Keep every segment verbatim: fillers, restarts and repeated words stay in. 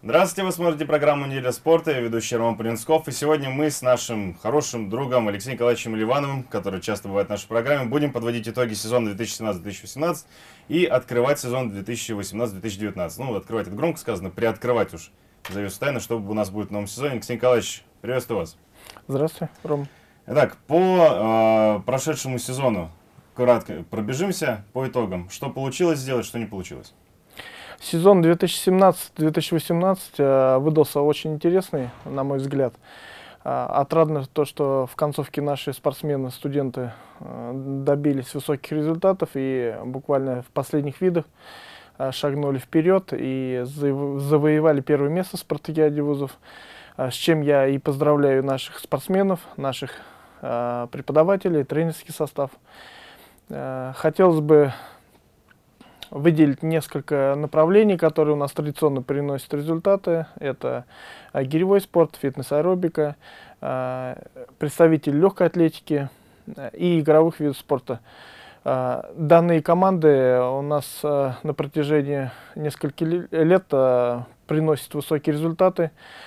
Здравствуйте, вы смотрите программу «Неделя спорта», я ведущий Роман Полинсков, и сегодня мы с нашим хорошим другом Алексеем Николаевичем Ливановым, который часто бывает в нашей программе, будем подводить итоги сезона две тысячи семнадцатый — две тысячи восемнадцатый и открывать сезон две тысячи восемнадцатый — две тысячи девятнадцатый. Ну, открывать это громко сказано, приоткрывать уж завесу тайны, что у нас будет в новом сезоне. Алексей Николаевич, приветствую вас. Здравствуйте, Ром. Итак, по э, прошедшему сезону кратко пробежимся по итогам. Что получилось сделать, что не получилось? Сезон две тысячи семнадцатый — две тысячи восемнадцатый э, выдался очень интересный, на мой взгляд. Э, отрадно то, что в концовке наши спортсмены, студенты э, добились высоких результатов и буквально в последних видах э, шагнули вперед и заво завоевали первое место в спартакиаде вузов, э, с чем я и поздравляю наших спортсменов, наших э, преподавателей, тренерский состав. Э, хотелось бы выделить несколько направлений, которые у нас традиционно приносят результаты. Это гиревой спорт, фитнес-аэробика, представители легкой атлетики и игровых видов спорта. Данные команды у нас на протяжении нескольких лет приносят высокие результаты,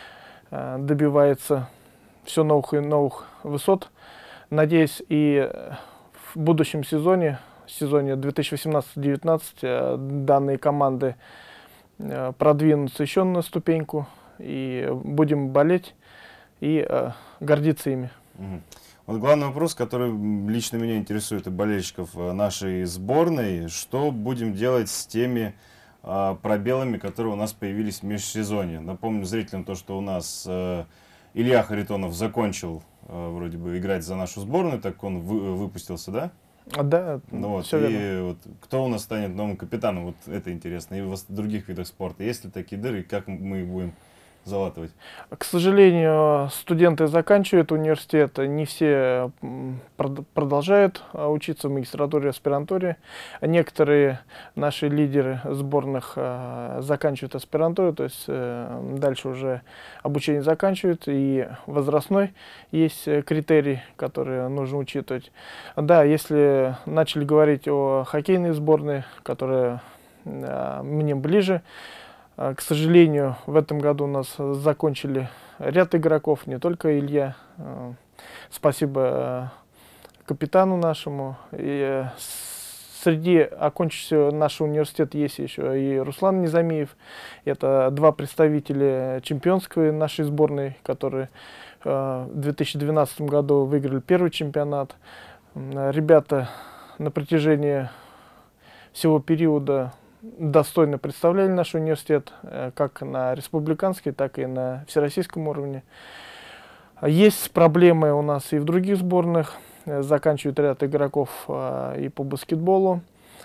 добиваются все новых и новых высот. Надеюсь, и в будущем сезоне В сезоне две тысячи восемнадцатый — две тысячи девятнадцатый данные команды продвинутся еще на ступеньку, и будем болеть и э, гордиться ими. Угу. Вот главный вопрос, который лично меня интересует и болельщиков нашей сборной: что будем делать с теми э, пробелами, которые у нас появились в межсезонье? Напомню зрителям то, что у нас э, Илья Харитонов закончил э, вроде бы играть за нашу сборную, так он вы, выпустился, да? Да, ну вот, все и верно. вот, кто у нас станет новым капитаном, вот это интересно. И в других видах спорта есть ли такие дыры, и как мы их будем залатывать? К сожалению, студенты заканчивают университет, не все продолжают учиться в магистратуре, аспирантуре. Некоторые наши лидеры сборных заканчивают аспирантуру, то есть дальше уже обучение заканчивают, и возрастной есть критерий, который нужно учитывать. Да, если начали говорить о хоккейной сборной, которая мне ближе, к сожалению, в этом году у нас закончили ряд игроков, не только Илья. Спасибо капитану нашему. И среди окончившего нашего университета есть еще и Руслан Низамиев. Это два представителя чемпионской нашей сборной, которые в две тысячи двенадцатом году выиграли первый чемпионат. Ребята на протяжении всего периода достойно представляли наш университет, как на республиканской, так и на всероссийском уровне. Есть проблемы у нас и в других сборных. Заканчивают ряд игроков и по баскетболу.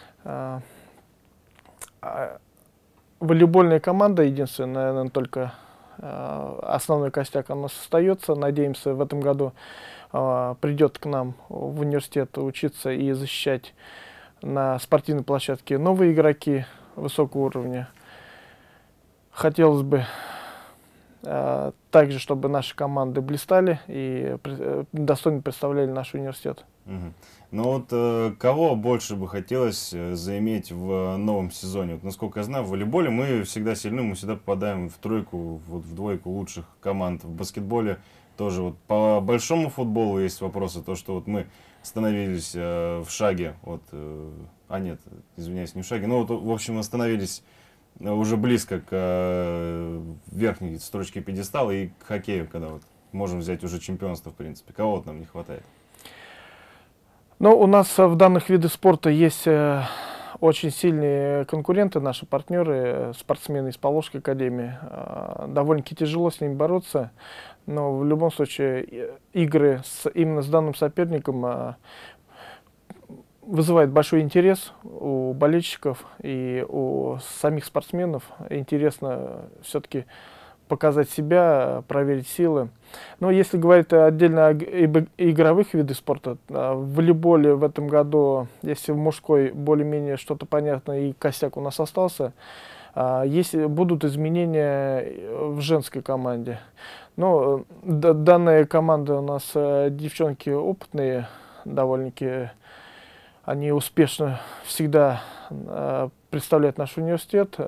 Волейбольная команда единственная, наверное, только основной костяк у нас остается. Надеемся, в этом году придет к нам в университет учиться и защищать на спортивной площадке новые игроки высокого уровня. Хотелось бы э, также, чтобы наши команды блистали и э, достойно представляли наш университет. Угу. Ну вот э, кого больше бы хотелось э, заиметь в новом сезоне? Вот, насколько я знаю, в волейболе мы всегда сильны, мы всегда попадаем в тройку, вот, в двойку лучших команд. В баскетболе тоже. Вот, по большому футболу есть вопросы, то что вот мы остановились э, в шаге, вот, э, а нет, извиняюсь, не в шаге, ну вот, в общем, остановились уже близко к э, верхней строчке пьедестала и к хоккею, когда вот можем взять уже чемпионство, в принципе. Кого вот нам не хватает? Ну, у нас в данных видах спорта есть э, очень сильные конкуренты, наши партнеры, спортсмены из Поволжской академии. Э, довольно-таки тяжело с ними бороться. Но в любом случае игры с, именно с данным соперником э, вызывают большой интерес у болельщиков и у самих спортсменов. Интересно все-таки показать себя, проверить силы. Но если говорить отдельно о игровых видах спорта, в волейболе в этом году, если в мужской более-менее что-то понятно и костяк у нас остался, если будут изменения в женской команде. Но данная команда у нас девчонки опытные, довольно-таки они успешно всегда представляют наш университет.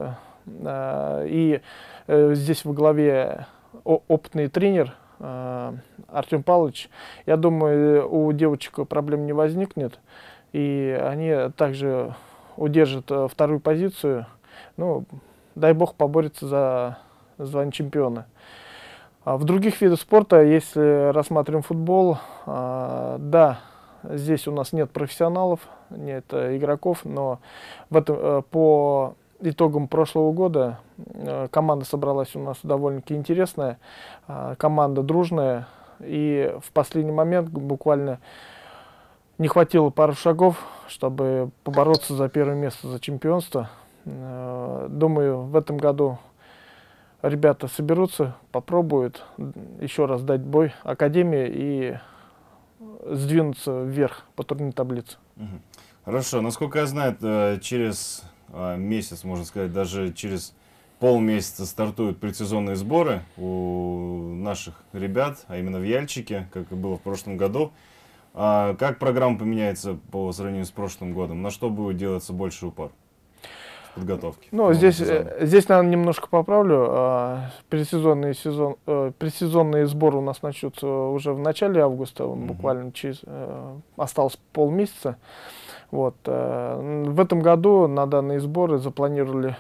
Э, и э, здесь во главе опытный тренер э, Артем Павлович. Я думаю, у девочек проблем не возникнет. И они также удержат э, вторую позицию. Ну, дай бог поборется за звание чемпиона. А в других видах спорта, если рассматриваем футбол, э, да, здесь у нас нет профессионалов, нет э, игроков, но в этом, э, по итогам прошлого года э, команда собралась у нас довольно-таки интересная, э, команда дружная, и в последний момент буквально не хватило пару шагов, чтобы побороться за первое место, за чемпионство. Э, думаю, в этом году ребята соберутся, попробуют еще раз дать бой Академии и сдвинуться вверх по турнирной таблице. Хорошо. Насколько я знаю, через месяц, можно сказать, даже через полмесяца стартуют предсезонные сборы у наших ребят, а именно в Яльчике, как и было в прошлом году. А как программа поменяется по сравнению с прошлым годом? На что будет делаться больше упор в подготовке? Ну, здесь, здесь, наверное, немножко поправлю. А, предсезонный сезон, э, предсезонные сборы у нас начнутся уже в начале августа, mm-hmm. буквально через, э, осталось полмесяца. Вот, э, в этом году на данные сборы запланировали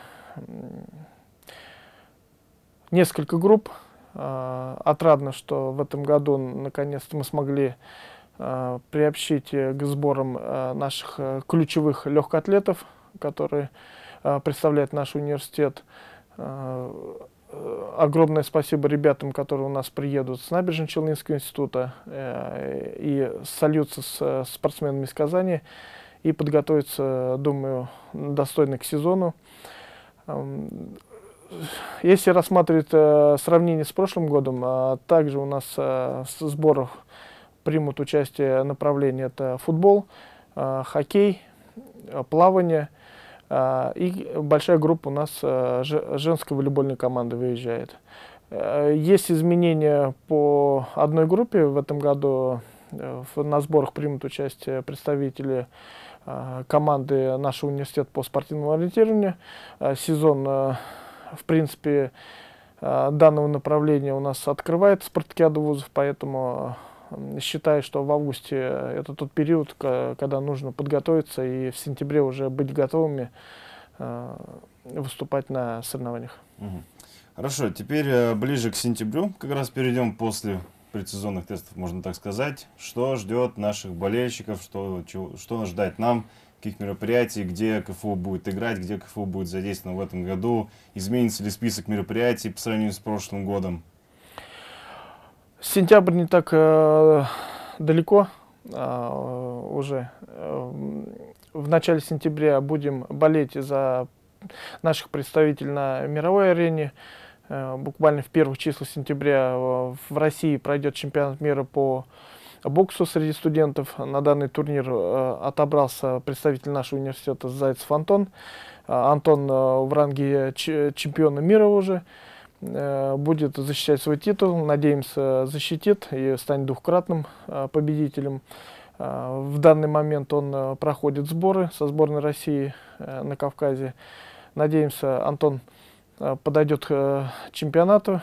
несколько групп. Э, отрадно, что в этом году наконец-то мы смогли э, приобщить к сборам э, наших э, ключевых легкоатлетов, которые э, представляют наш университет. Э, огромное спасибо ребятам, которые у нас приедут с Набережно-Челнинского института э, и сольются с спортсменами из Казани и подготовиться, думаю, достойно к сезону. Если рассматривать э, сравнение с прошлым годом, э, также у нас э, с сборов примут участие направления: это футбол, э, хоккей, э, плавание, э, и большая группа у нас э, женской волейбольной команды выезжает. Э, есть изменения по одной группе. В этом году э, на сборах примут участие представители команды нашего университета по спортивному ориентированию. Сезон, в принципе, данного направления у нас открывает спартакиаду вузов, поэтому считаю, что в августе это тот период, когда нужно подготовиться и в сентябре уже быть готовыми выступать на соревнованиях. Хорошо, теперь ближе к сентябрю, как раз перейдем после предсезонных тестов, можно так сказать. Что ждет наших болельщиков, что, чего, что ждать нам, каких мероприятий, где КФУ будет играть, где КФУ будет задействован в этом году, изменится ли список мероприятий по сравнению с прошлым годом? Сентябрь не так э, далеко э, уже. В начале сентября будем болеть за наших представителей на мировой арене. Буквально в первых числах сентября в России пройдет чемпионат мира по боксу среди студентов. На данный турнир отобрался представитель нашего университета Зайцев Антон. Антон в ранге чемпиона мира уже будет защищать свой титул. Надеемся, защитит и станет двукратным победителем. В данный момент он проходит сборы со сборной России на Кавказе. Надеемся, Антон подойдет к чемпионату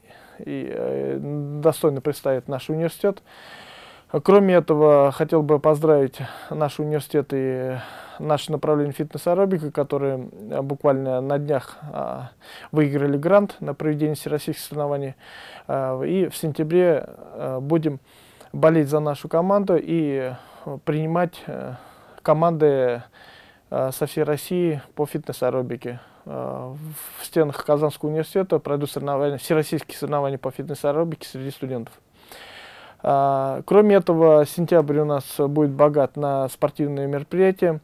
и достойно представит наш университет. Кроме этого, хотел бы поздравить наш университет и наше направление фитнес-аэробика, которые буквально на днях выиграли грант на проведение всероссийских соревнований. И в сентябре будем болеть за нашу команду и принимать команды со всей России по фитнес-аэробике. В стенах Казанского университета пройдут соревнования, всероссийские соревнования по фитнес-аэробике среди студентов. Кроме этого, сентябрь у нас будет богат на спортивные мероприятия.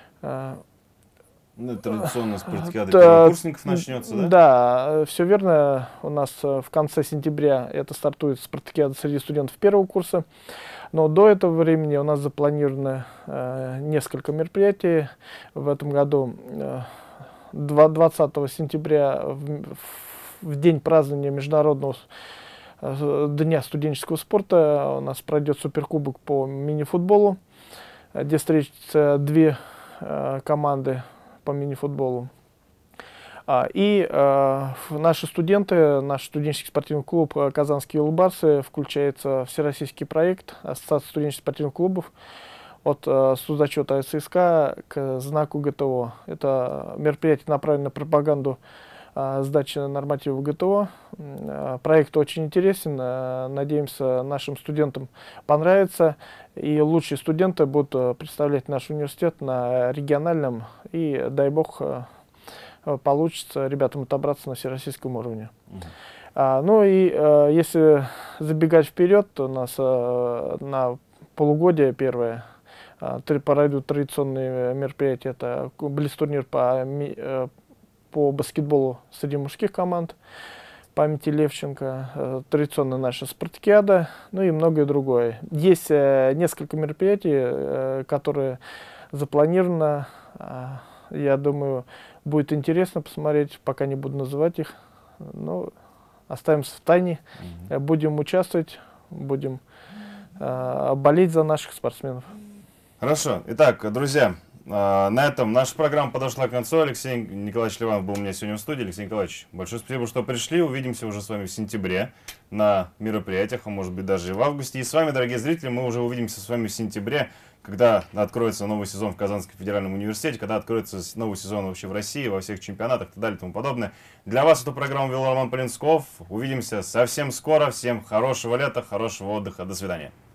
Ну, традиционно спартакиада первокурсников начнется, да? Да, все верно. У нас в конце сентября это стартует спартакиада среди студентов первого курса. Но до этого времени у нас запланировано э, несколько мероприятий. В этом году э, двадцатого сентября, в, в день празднования Международного э, дня студенческого спорта, у нас пройдет суперкубок по мини-футболу, где встретятся две э, команды по мини-футболу. А, И э, ф- наши студенты, наш студенческий спортивный клуб э, «Казанские улыбарсы» включается в всероссийский проект Ассоциации студенческих спортивных клубов от э, судзачета ССК к знаку ГТО. Это мероприятие направлено на пропаганду э, сдачи нормативов ГТО. М, э, Проект очень интересен. э, Надеемся, нашим студентам понравится. И лучшие студенты будут э, представлять наш университет на региональном. И, дай бог, э, э, получится ребятам отобраться на всероссийском уровне. Мгм. А, ну и э, если забегать вперед, то у нас э, на полугодие первое а, три- пройдут традиционные мероприятия. Это ку- блиц-турнир по, ми- э, по баскетболу среди мужских команд, памяти Левченко, э, традиционная наша спартакиада, ну и многое другое. Есть э, несколько мероприятий, э, которые запланировано. А, я думаю, будет интересно посмотреть, пока не буду называть их. Но оставимся в тайне. Мгм. Э, Будем участвовать, будем э, болеть за наших спортсменов. Хорошо. Итак, друзья, а, на этом наша программа подошла к концу. Алексей Николаевич Ливанов был у меня сегодня в студии. Алексей Николаевич, большое спасибо, что пришли. Увидимся уже с вами в сентябре на мероприятиях, а может быть даже и в августе. И с вами, дорогие зрители, мы уже увидимся с вами в сентябре, когда откроется новый сезон в Казанском федеральном университете, когда откроется с- новый сезон вообще в России, во всех чемпионатах и так далее и тому подобное. Для вас эту программу вел Роман Полинсков. Увидимся совсем скоро. Всем хорошего лета, хорошего отдыха. До свидания.